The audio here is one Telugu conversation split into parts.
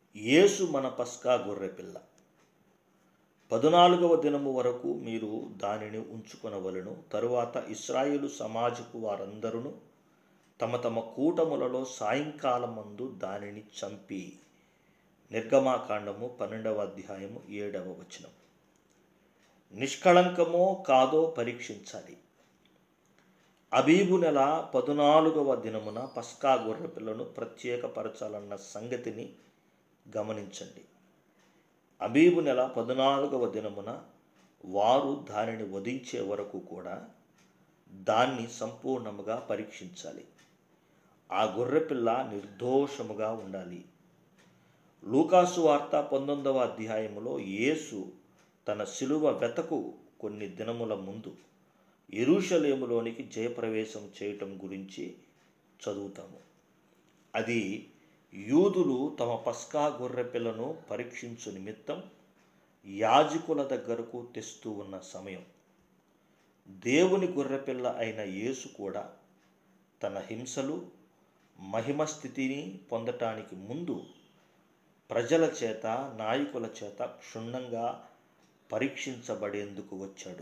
యేసు మన పస్కా గొర్రెపిల్ల. 14వ దినము వరకు మీరు దానిని ఉంచుకొనవలెను. తరువాత ఇశ్రాయేలు సమాజపు వారందరూ తమ తమ కూటములలో సాయంకాలమందు దానిని చంపి. నిర్గమాకాండము 12వ అధ్యాయము 7వ వచనం. నిష్కళంకమో కాదో పరీక్షించాలి. అబీబు నెల 14వ దినమున పస్కా గొర్రెపిల్లను ప్రత్యేకపరచాలన్న సంగతిని గమనించండి. అబీబు నెల 14వ దినమున వారు దానిని వధించే వరకు కూడా దాన్ని సంపూర్ణముగా పరీక్షించాలి. ఆ గొర్రెపిల్ల నిర్దోషముగా ఉండాలి. లూకాసు వార్త 19వ అధ్యాయములో యేసు తన శిలువ వెతకు కొన్ని దినముల ముందు యెరూషలేములోనికి జయప్రవేశం చేయటం గురించి చదువుతాము. అది యూదులు తమ పస్కా గొర్రెపిల్లను పరీక్షించు నిమిత్తం యాజకుల దగ్గరకు తెస్తూ ఉన్న సమయం. దేవుని గొర్రెపిల్ల అయిన యేసు కూడా తన హింసలు, మహిమ స్థితిని పొందటానికి ముందు ప్రజల చేత, నాయకుల చేత క్షుణ్ణంగా పరీక్షించబడేందుకు వచ్చాడు.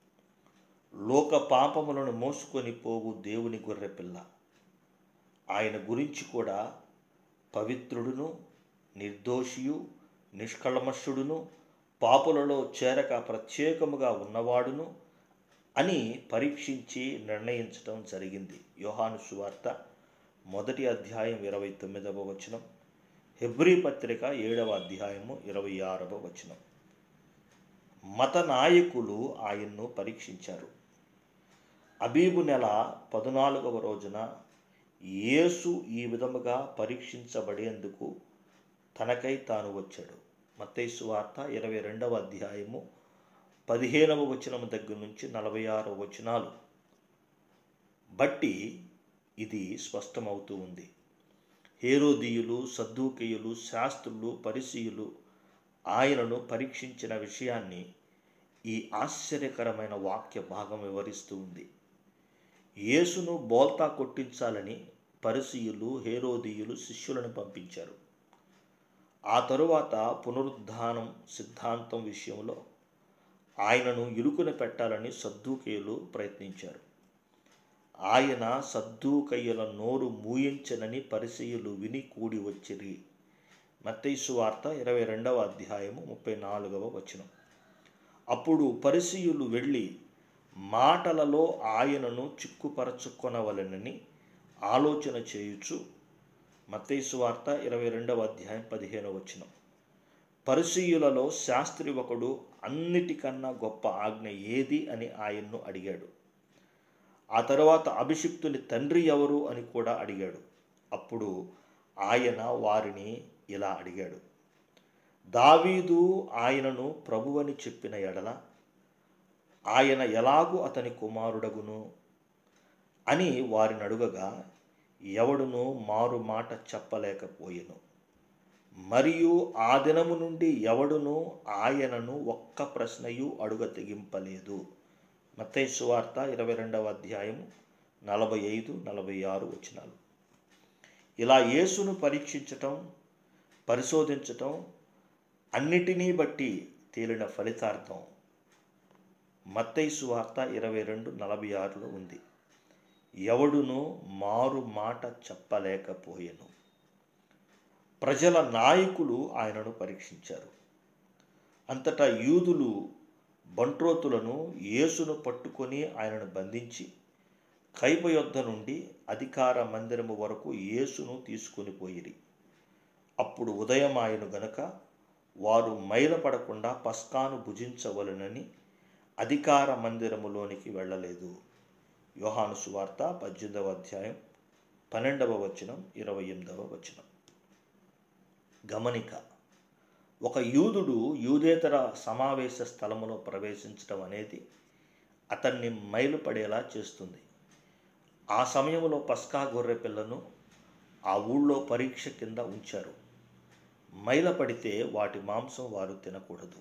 లోక పాపములను మోసుకొని పోవు దేవుని గొర్రెపిల్ల. ఆయన గురించి కూడా పవిత్రుడును, నిర్దోషియు, నిష్కళమషుడును, పాపులలో చేరక ప్రత్యేకముగా ఉన్నవాడును అని పరీక్షించి నిర్ణయించటం జరిగింది. యోహాను సువార్త 1వ అధ్యాయం 29వ వచనం, హెబ్రీ పత్రిక 7వ అధ్యాయము 26వ వచనం. మత నాయకులు ఆయన్ను పరీక్షించారు. అబీబు నెల 14వ రోజున యేసు ఈ విధముగా పరీక్షించబడేందుకు తనకై తాను వచ్చాడు. మత్తయి సువార్త 22వ అధ్యాయము 15వ వచనం దగ్గర నుంచి 46వ వచనాలు బట్టి ఇది స్పష్టమవుతూ ఉంది. హేరోదీయులు, సద్దూకీయులు, శాస్త్రులు, పరిసయ్యులు ఆయనను పరీక్షించిన విషయాన్ని ఈ ఆశ్చర్యకరమైన వాక్య భాగం వివరిస్తూ ఉంది. యేసును బోల్తా కొట్టించాలని పరిసయ్యులు, హేరోదీయులు శిష్యులను పంపించారు. ఆ తరువాత పునరుద్ధానం సిద్ధాంతం విషయంలో ఆయనను ఇరుకున పెట్టాలని సద్దూకయ్యులు ప్రయత్నించారు. ఆయన సద్దూకయ్యుల నోరు మూయించనని పరిసయ్యులు విని కూడి వచ్చిరి. మత్తయి సువార్త 22వ అధ్యాయము 34వ వచనం. అప్పుడు పరిసయ్యులు వెళ్ళి మాటలలో ఆయనను చిక్కుపరచుకొనవలెనని ఆలోచన చేయుచు. మత్తయి సువార్త 22వ అధ్యాయం 15వ వచనం. పరిసయ్యులలో శాస్త్రి ఒకడు అన్నిటికన్నా గొప్ప ఆజ్ఞ ఏది అని ఆయన్ను అడిగాడు. ఆ తరువాత అభిషిక్తుని తండ్రి ఎవరు అని కూడా అడిగాడు. అప్పుడు ఆయన వారిని ఇలా అడిగాడు: దావీదు ఆయనను ప్రభువని చెప్పిన ఎడల ఆయన ఎలాగూ అతని కుమారుడగును అని వారిని అడుగగా, ఎవడునూ మారు మాట చెప్పలేకపోయెను. మరియు ఆ దినము నుండి ఎవడునూ ఆయనను ఒక్క ప్రశ్నయు అడుగ తెగింపలేదు. మత్తయి సువార్త 22వ అధ్యాయం 45, 46 వచనాలు. ఇలా యేసును పరీక్షించటం, పరిశోధించటం అన్నిటినీ బట్టి తేలిన ఫలితార్థం మత్తయి సువార్త 22:46లో ఉంది. ఎవడునూ మారు మాట చెప్పలేకపోయెను. ప్రజల నాయకులు ఆయనను పరీక్షించారు. అంతటా యూదులు బంట్రోతులను యేసును పట్టుకొని ఆయనను బంధించి కైప యొద్ద నుండి అధికార మందిరము వరకు యేసును తీసుకొని పోయిరి. అప్పుడు ఉదయమాయెను గనుక వారు మైలపడకుండా పస్కాను భుజించవలెనని అధికార మందిరములోనికి వెళ్ళలేదు. యోహాను సువార్త 18వ అధ్యాయం 12వ వచనం, 28వ వచనం. గమనిక: ఒక యూదుడు యూదేతర సమావేశ స్థలములో ప్రవేశించడం అనేది అతన్ని మైలుపడేలా చేస్తుంది. ఆ సమయంలో పస్కా గొర్రెపిల్లను ఆ ఊళ్ళో పరీక్ష కింద ఉంచారు. మైలపడితే వాటి మాంసం వారు తినకూడదు.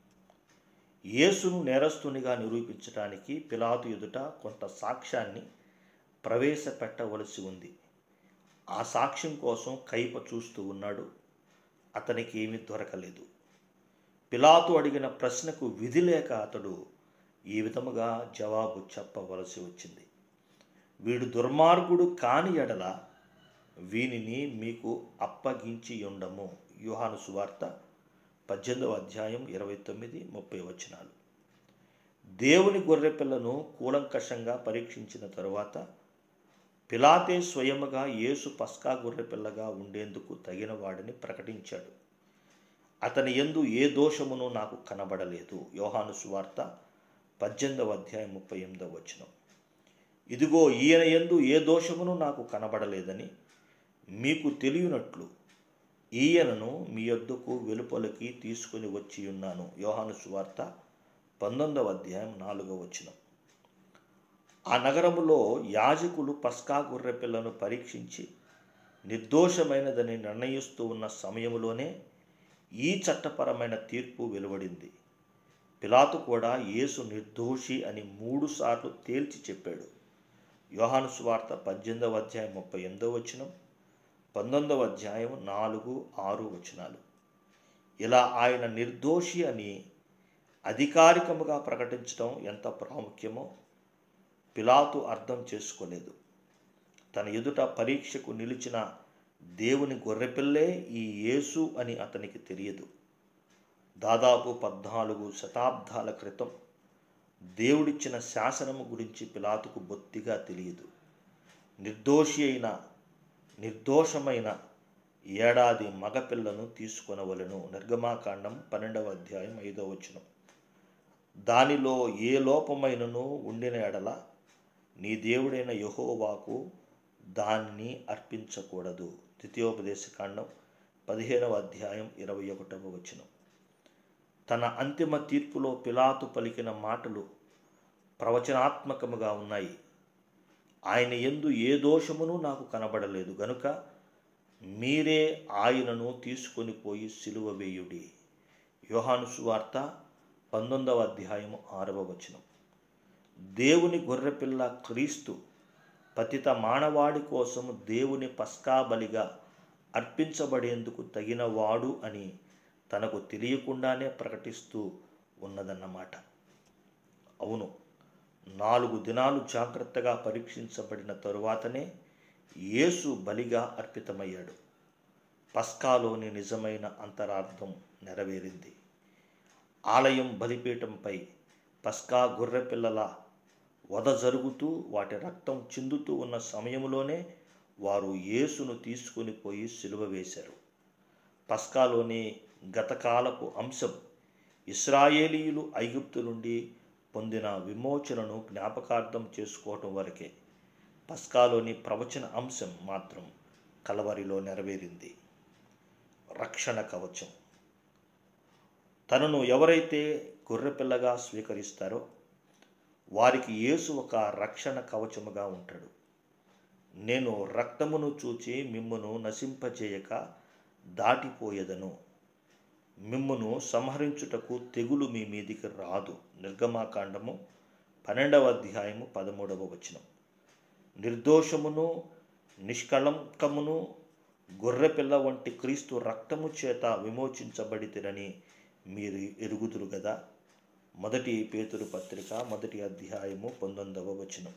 యేసును నేరస్తునిగా నిరూపించడానికి పిలాతు ఎదుట కొంత సాక్ష్యాన్ని ప్రవేశపెట్టవలసి ఉంది. ఆ సాక్ష్యం కోసం కైప చూస్తూ ఉన్నాడు. అతనికి ఏమీ దొరకలేదు. పిలాతు అడిగిన ప్రశ్నకు విధి లేక అతడు ఈ విధముగా జవాబు చెప్పవలసి వచ్చింది. వీడు దుర్మార్గుడు కాని ఎడల వీనిని మీకు అప్పగించి ఉండము. యోహాను సువార్త 18వ అధ్యాయం 29-30 వచనాలు. దేవుని గొర్రెపిల్లను కూలంకషంగా పరీక్షించిన తరువాత పిలాతే స్వయముగా యేసు పస్కా గొర్రెపిల్లగా ఉండేందుకు తగిన వాడిని ప్రకటించాడు. అతని యందు ఏ దోషమును నాకు కనబడలేదు. యోహాను సువార్త 18వ అధ్యాయం 38వ వచనం. ఇదిగో ఈయన యందు ఏ దోషమును నాకు కనబడలేదని మీకు తెలియనట్లు ఈయనను మీ యొద్దకు వెలుపలికి తీసుకుని వచ్చి ఉన్నాను. యోహాను సువార్త 19వ అధ్యాయం 4వ వచనం. ఆ నగరములో యాజకులు పస్కా గొర్రెపిల్లను పరీక్షించి నిర్దోషమైనదని నిర్ణయిస్తూ ఉన్న సమయంలోనే ఈ చట్టపరమైన తీర్పు వెలువడింది. పిలాతు కూడా యేసు నిర్దోషి అని 3 సార్లు తేల్చి చెప్పాడు. యోహాను సువార్త 18వ అధ్యాయం 38వ వచనం, 19వ అధ్యాయం 4-6 వచనాలు. ఇలా ఆయన నిర్దోషి అని అధికారికముగా ప్రకటించడం ఎంత ప్రాముఖ్యమో పిలాతు అర్థం చేసుకోలేదు. తన ఎదుట పరీక్షకు నిలిచిన దేవుని గొర్రెపిల్లే ఈ యేసు అని అతనికి తెలియదు. దాదాపు 14 శతాబ్దాల క్రితం దేవుడిచ్చిన శాసనము గురించి పిలాతుకు బొత్తిగా తెలియదు. నిర్దోషమైన ఏడాది మగపిల్లను తీసుకొనవలెను. నిర్గమాకాండం 12వ అధ్యాయం 5వ వచనం. దానిలో ఏ లోపమైనను ఉండిన ఎడల నీ దేవుడైన యెహోవాకు దానిని అర్పించకూడదు. ద్వితీయోపదేశకాండం 15వ అధ్యాయం 21వ వచనం. తన అంతిమ తీర్పులో పిలాతు పలికిన మాటలు ప్రవచనాత్మకముగా ఉన్నాయి. ఆయన యందు ఏ దోషమును నాకు కనబడలేదు గనుక మీరే ఆయనను తీసుకొని పోయి సిలువ వేయుడి. యోహాను సువార్త 19వ అధ్యాయం 6వ వచనం. దేవుని గొర్రెపిల్ల క్రీస్తు పతిత మానవాడి కోసం దేవుని పస్కా బలిగా అర్పించబడేందుకు తగినవాడు అని తనకు తెలియకుండానే ప్రకటిస్తూ ఉన్నదన్నమాట. అవును, 4 దినాలు జాగ్రత్తగా పరీక్షించబడిన తరువాతనే యేసు బలిగా అర్పితమయ్యాడు. పస్కాలోని నిజమైన అంతరార్థం నెరవేరింది. ఆలయం బలిపీఠంపై పస్కా గొర్రెపిల్లల వధ జరుగుతూ వాటి రక్తం చిందుతూ ఉన్న సమయంలోనే వారు యేసును తీసుకుని పోయి సిలువ వేశారు. పస్కాలోని గతకాలపు అంశం ఇశ్రాయేలీయులు ఐగుప్తు నుండి పొందిన విమోచనను జ్ఞాపకార్థం చేసుకోవటం వరకే. పస్కాలోని ప్రవచన అంశం మాత్రం కలవరిలో నెరవేరింది. రక్షణ కవచం. తనను ఎవరైతే గొర్రెపిల్లగా స్వీకరిస్తారో వారికి యేసు ఒక రక్షణ కవచముగా ఉంటాడు. నేను రక్తమును చూచి మిమ్మును నశింపజేయక దాటిపోయేదను. మిమ్మును సంహరించుటకు తెగులు మీ మీదికి రాదు. నిర్గమాకాండము 12వ అధ్యాయము 13వ వచనం. నిర్దోషమును నిష్కళంకమును గొర్రెపిల్ల వంటి క్రీస్తు రక్తము చేత విమోచించబడితిరని మీరు ఎరుగుదురు గదా. 1 పేతురు పత్రిక 1వ అధ్యాయము 19వ వచనం.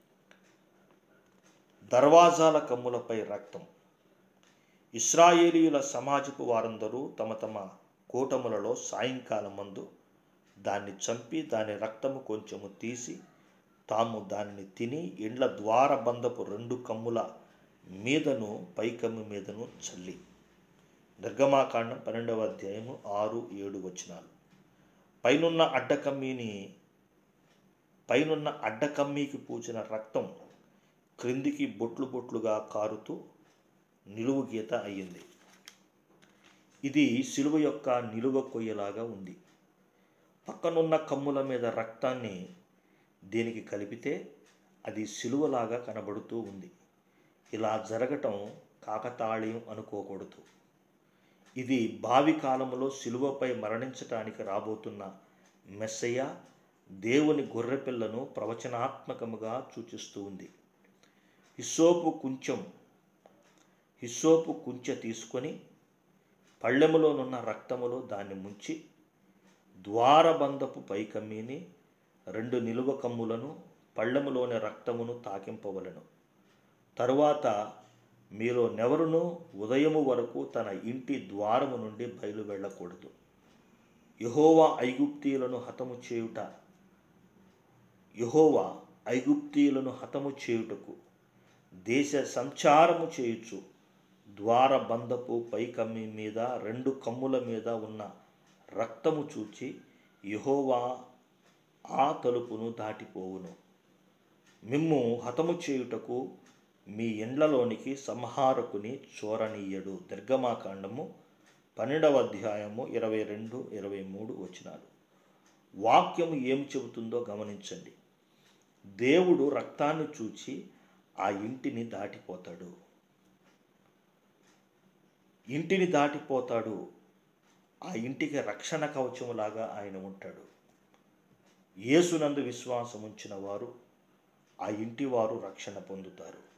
దర్వాజాల కమ్ములపై రక్తం. ఇశ్రాయేలీయుల సమాజపు వారందరూ తమ తమ కూటములలో సాయంకాలం మందు దాన్ని చంపి దాని రక్తము కొంచెము తీసి తాము దానిని తిని ఇండ్ల ద్వారబంధపు 2 కమ్ముల మీదను పైకమ్ము మీదను చల్లి. నిర్గమాకాండం 12వ అధ్యాయము 6-7 వచనాలు. పైనున్న అడ్డకమ్మీకి పూచిన రక్తం క్రిందికి బొట్లు బొట్లుగా కారుతూ నిలువు గీత అయ్యింది. ఇది సిలువ యొక్క నిలువ కొయ్యలాగా ఉంది. పక్కనున్న కమ్ముల మీద రక్తాన్ని దీనికి కలిపితే అది సిలువలాగా కనబడుతూ ఉంది. ఇలా జరగటం కాకతాళీయం అనుకోకూడదు. ఇది భావి కాలంలో సిలువపై మరణించటానికి రాబోతున్న మెస్సయ్య దేవుని గొర్రెపిల్లను ప్రవచనాత్మకముగా సూచిస్తూ ఉంది. హిస్సోపు కుంచె తీసుకొని పళ్ళెములోనున్న రక్తములో దాన్ని ముంచి ద్వారబంధపు పైకమ్మిని 2 నిలువ కమ్ములను పళ్ళెములోని రక్తమును తాకింపవలెను. తరువాత మీలో నెవరునూ ఉదయము వరకు తన ఇంటి ద్వారము నుండి బయలు వెళ్ళకూడదు. యెహోవా ఐగుప్తీయులను హతము చేయుటకు దేశ సంచారము చేయుచు ద్వారబంధపు పైకమ్మి మీద 2 కమ్ముల మీద ఉన్న రక్తము చూచి యెహోవా ఆ తలుపును దాటిపోవును. మిమ్ము హతము చేయుటకు మీ ఇండ్లలోనికి సంహారకుని చోరనీయడు. నిర్గమాకాండము 12వ అధ్యాయము 22-23 వచనాలు. వాక్యము ఏమి చెబుతుందో గమనించండి. దేవుడు రక్తాన్ని చూచి ఆ ఇంటిని దాటిపోతాడు. ఆ ఇంటికి రక్షణ కవచములాగా ఆయన ఉంటాడు. యేసునందు విశ్వాసం ఉంచిన వారు, ఆ ఇంటి వారు రక్షణ పొందుతారు.